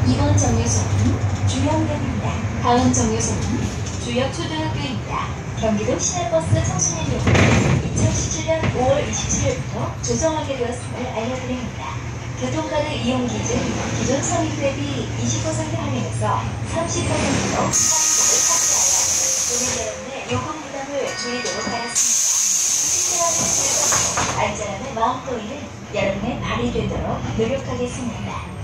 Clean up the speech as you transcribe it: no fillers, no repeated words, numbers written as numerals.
이번 정류소는 주영역입니다. 다음 정류소는 주역초등학교입니다. 경기도 시내버스 청소년용은 2017년 5월 27일부터 조성하게 되었음을 알려드립니다. 교통카드 이용 기준 기존 성인 대비 20% 할인해서 30%로 할인율을 탑재하여 고객 여러분의 요금 부담을 줄이도록 하였습니다. 신뢰한 택시를 안전함의 마음고이는 여러분의 발이 되도록 노력하겠습니다.